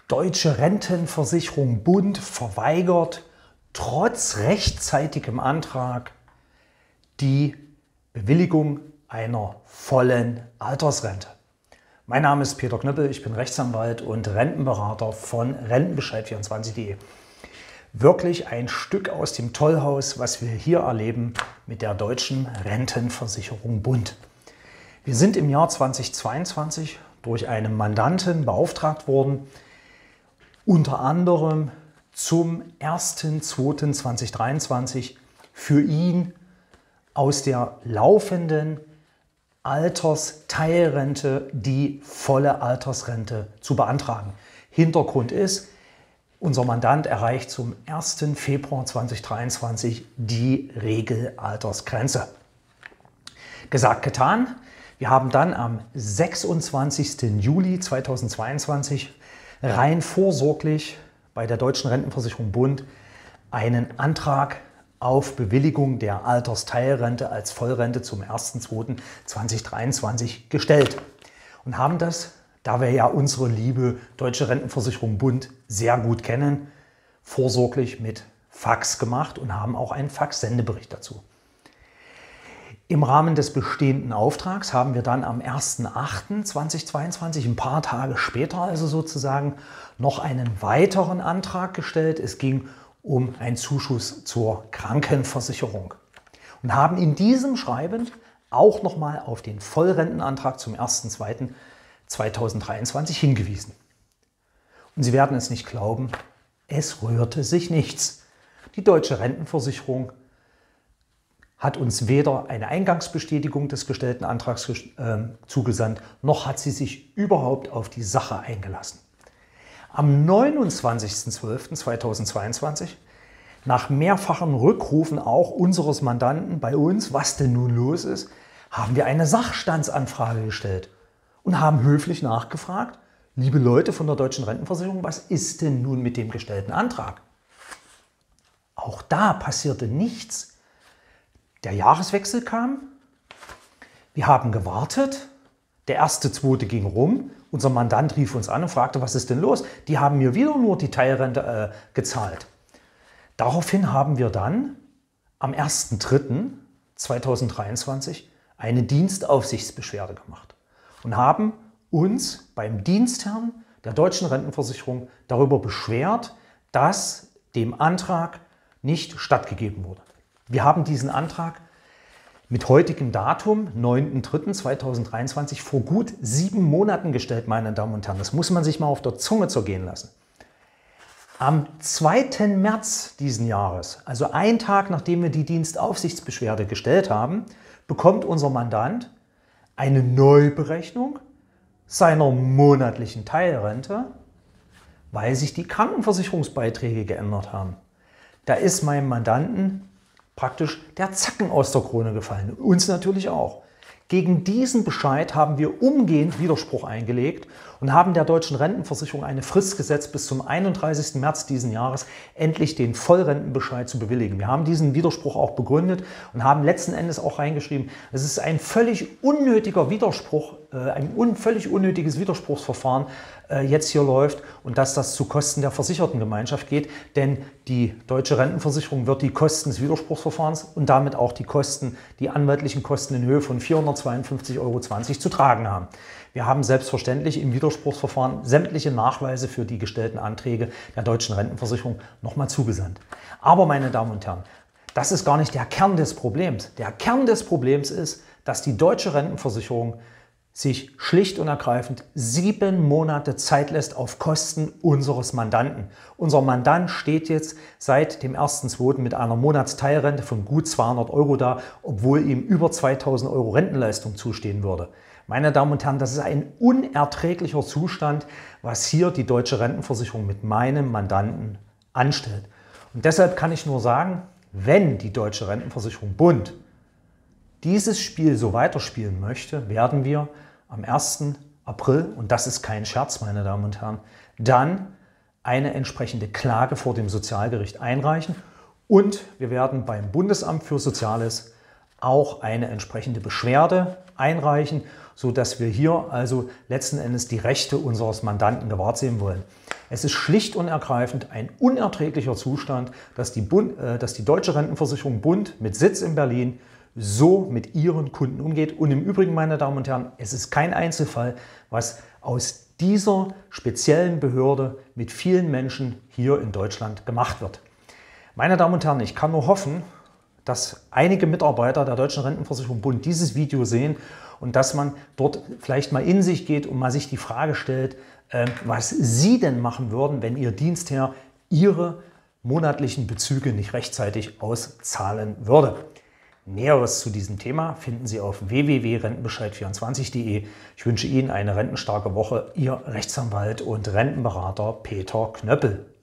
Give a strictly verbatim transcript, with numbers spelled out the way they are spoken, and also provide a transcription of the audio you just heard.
Deutsche Rentenversicherung Bund verweigert trotz rechtzeitigem Antrag die Bewilligung einer vollen Altersrente. Mein Name ist Peter Knüppel, ich bin Rechtsanwalt und Rentenberater von Rentenbescheid vierundzwanzig punkt de. Wirklich ein Stück aus dem Tollhaus, was wir hier erleben mit der Deutschen Rentenversicherung Bund. Wir sind im Jahr zweitausendzweiundzwanzig durch einen Mandanten beauftragt worden, unter anderem zum ersten zweiten zweitausenddreiundzwanzig für ihn aus der laufenden Altersteilrente die volle Altersrente zu beantragen. Hintergrund ist, unser Mandant erreicht zum ersten Februar zweitausenddreiundzwanzig die Regelaltersgrenze. Gesagt, getan. Wir haben dann am sechsundzwanzigsten Juli zweitausendzweiundzwanzig rein vorsorglich bei der Deutschen Rentenversicherung Bund einen Antrag auf Bewilligung der Altersteilrente als Vollrente zum ersten zweiten zweitausenddreiundzwanzig gestellt und haben das, da wir ja unsere liebe Deutsche Rentenversicherung Bund sehr gut kennen, vorsorglich mit Fax gemacht und haben auch einen Fax-Sendebericht dazu. Im Rahmen des bestehenden Auftrags haben wir dann am ersten achten zweitausendzweiundzwanzig, ein paar Tage später also sozusagen, noch einen weiteren Antrag gestellt. Es ging um einen Zuschuss zur Krankenversicherung und haben in diesem Schreiben auch nochmal auf den Vollrentenantrag zum ersten zweiten zweitausenddreiundzwanzig hingewiesen. Und Sie werden es nicht glauben, es rührte sich nichts. Die Deutsche Rentenversicherung hat uns weder eine Eingangsbestätigung des gestellten Antrags äh, zugesandt, noch hat sie sich überhaupt auf die Sache eingelassen. Am neunundzwanzigsten zwölften zweitausendzweiundzwanzig, nach mehrfachen Rückrufen auch unseres Mandanten bei uns, was denn nun los ist, haben wir eine Sachstandsanfrage gestellt und haben höflich nachgefragt, liebe Leute von der Deutschen Rentenversicherung, was ist denn nun mit dem gestellten Antrag? Auch da passierte nichts. Der Jahreswechsel kam, wir haben gewartet, der erste zweite ging rum, unser Mandant rief uns an und fragte, was ist denn los? Die haben mir wieder nur die Teilrente äh, gezahlt. Daraufhin haben wir dann am ersten dritten zweitausenddreiundzwanzig eine Dienstaufsichtsbeschwerde gemacht und haben uns beim Dienstherrn der Deutschen Rentenversicherung darüber beschwert, dass dem Antrag nicht stattgegeben wurde. Wir haben diesen Antrag mit heutigem Datum, neunten dritten zweitausenddreiundzwanzig, vor gut sieben Monaten gestellt, meine Damen und Herren. Das muss man sich mal auf der Zunge zergehen lassen. Am zweiten März diesen Jahres, also ein Tag nachdem wir die Dienstaufsichtsbeschwerde gestellt haben, bekommt unser Mandant eine Neuberechnung seiner monatlichen Teilrente, weil sich die Krankenversicherungsbeiträge geändert haben. Da ist meinem Mandanten praktisch der Zacken aus der Krone gefallen. Uns natürlich auch. Gegen diesen Bescheid haben wir umgehend Widerspruch eingelegt und haben der Deutschen Rentenversicherung eine Frist gesetzt, bis zum einunddreißigsten März diesen Jahres endlich den Vollrentenbescheid zu bewilligen. Wir haben diesen Widerspruch auch begründet und haben letzten Endes auch reingeschrieben, es ist ein völlig unnötiger Widerspruch, äh, ein un völlig unnötiges Widerspruchsverfahren äh, jetzt hier läuft und dass das zu Kosten der Versichertengemeinschaft geht, denn die Deutsche Rentenversicherung wird die Kosten des Widerspruchsverfahrens und damit auch die Kosten, die anwaltlichen Kosten in Höhe von vierhundertzweiundfünfzig Euro zwanzig zu tragen haben. Wir haben selbstverständlich im Widerspruchsverfahren sämtliche Nachweise für die gestellten Anträge der Deutschen Rentenversicherung nochmal zugesandt. Aber meine Damen und Herren, das ist gar nicht der Kern des Problems. Der Kern des Problems ist, dass die Deutsche Rentenversicherung sich schlicht und ergreifend sieben Monate Zeit lässt auf Kosten unseres Mandanten. Unser Mandant steht jetzt seit dem ersten zweiten mit einer Monatsteilrente von gut zweihundert Euro da, obwohl ihm über zweitausend Euro Rentenleistung zustehen würde. Meine Damen und Herren, das ist ein unerträglicher Zustand, was hier die Deutsche Rentenversicherung mit meinem Mandanten anstellt. Und deshalb kann ich nur sagen, wenn die Deutsche Rentenversicherung Bund dieses Spiel so weiterspielen möchte, werden wir am ersten April, und das ist kein Scherz, meine Damen und Herren, dann eine entsprechende Klage vor dem Sozialgericht einreichen und wir werden beim Bundesamt für Soziales auch eine entsprechende Beschwerde einreichen, sodass wir hier also letzten Endes die Rechte unseres Mandanten gewahrt sehen wollen. Es ist schlicht und ergreifend ein unerträglicher Zustand, dass die, Bund, äh, dass die Deutsche Rentenversicherung Bund mit Sitz in Berlin so mit ihren Kunden umgeht. Und im Übrigen, meine Damen und Herren, es ist kein Einzelfall, was aus dieser speziellen Behörde mit vielen Menschen hier in Deutschland gemacht wird. Meine Damen und Herren, ich kann nur hoffen, dass einige Mitarbeiter der Deutschen Rentenversicherung Bund dieses Video sehen und dass man dort vielleicht mal in sich geht und mal sich die Frage stellt, was Sie denn machen würden, wenn Ihr Dienstherr Ihre monatlichen Bezüge nicht rechtzeitig auszahlen würde. Näheres zu diesem Thema finden Sie auf w w w punkt rentenbescheid vierundzwanzig punkt de. Ich wünsche Ihnen eine rentenstarke Woche. Ihr Rechtsanwalt und Rentenberater Peter Knöppel.